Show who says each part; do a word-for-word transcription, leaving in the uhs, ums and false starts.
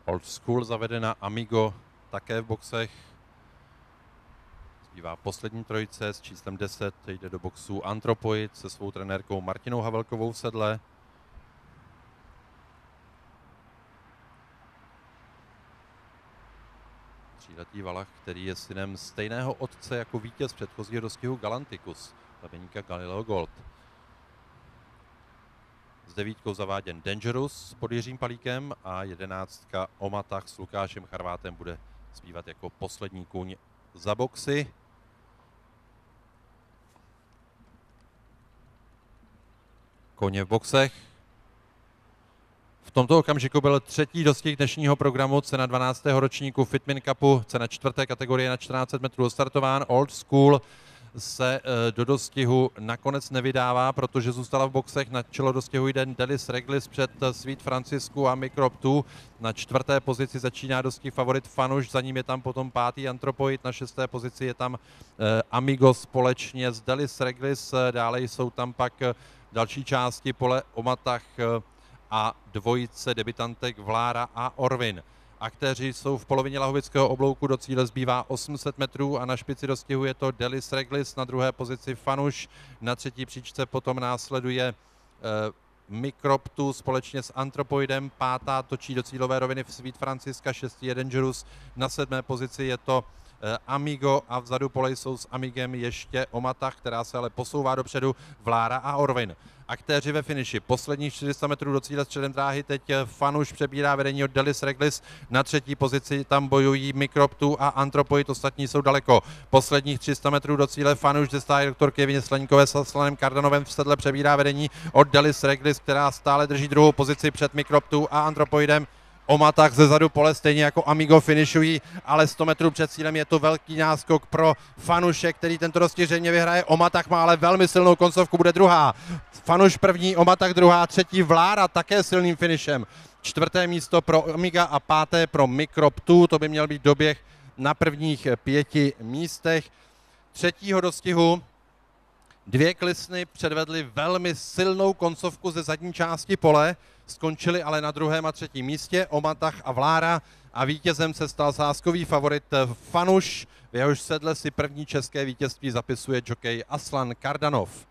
Speaker 1: Old School zavedena, Amigo také v boxech. Zbývá poslední trojice s číslem deset, jde do boxu Anthropoid se svou trenérkou Martinou Havelkovou v sedle. Tříletý Valach, který je synem stejného otce jako vítěz předchozího dostihu Galanticus, plaveníka Galileo Gold. S devítkou zaváděn Dangerous pod Jiřím Palíkem a jedenáctka Omatach s Lukášem Charvátem bude zbývat jako poslední kůň za boxy. Koně v boxech. V tomto okamžiku byl třetí dostih dnešního programu, cena dvanáctého ročníku Fitmin Cupu, cena čtvrté kategorie na čtrnáct set metrů startován. Old School se do dostihu nakonec nevydává, protože zůstala v boxech. Na čelo dostihu jde Delis Reglis před Sweet Francisku a Microp dva. Na čtvrté pozici začíná dostih favorit Fanuš, za ním je tam potom pátý Anthropoid, na šesté pozici je tam Amigo společně s Delis Reglis, dále jsou tam pak další části pole Omatach a dvojice debitantek Vlára a Orvin. Aktéři jsou v polovině Lahovického oblouku, do cíle zbývá osm set metrů a na špici dostihu je to Delis Reglis, na druhé pozici Fanuš, na třetí příčce potom následuje eh, Microp dva společně s Anthropoidem, pátá točí do cílové roviny v Sweet Francisca, šestý je Dangerous, na sedmé pozici je to eh, Amigo a vzadu pole jsou s Amigem ještě Omatach, která se ale posouvá dopředu, Vlára a Orvin. Aktéři ve finiši. Posledních čtyři sta metrů do cíle středem dráhy. Teď Fanuš přebírá vedení od Delis Reglis. Na třetí pozici tam bojují Microp dva a Anthropoid. Ostatní jsou daleko. Posledních tři sta metrů do cíle Fanuš ze stáje doktor Kevině Sleníkové s Aslanem Kardanovem v sedle přebírá vedení od Delis Reglis, která stále drží druhou pozici před Microp dva a Anthropoidem. Omatach ze zadu pole, stejně jako Amigo, finišují, ale sto metrů před cílem je to velký náskok pro Fanuše, který tento dostih zřejmě vyhraje. Omatach má ale velmi silnou koncovku, bude druhá. Fanuš první, Omatach druhá, třetí Vlára také silným finišem. Čtvrté místo pro Amiga a páté pro Microp dva, to by měl být doběh na prvních pěti místech. Třetího dostihu dvě klisny předvedly velmi silnou koncovku ze zadní části pole, skončili ale na druhém a třetím místě Omatach a Vlára a vítězem se stal sázkový favorit Fanuš, v jehož sedle si první české vítězství zapisuje jockey Aslan Kardanov.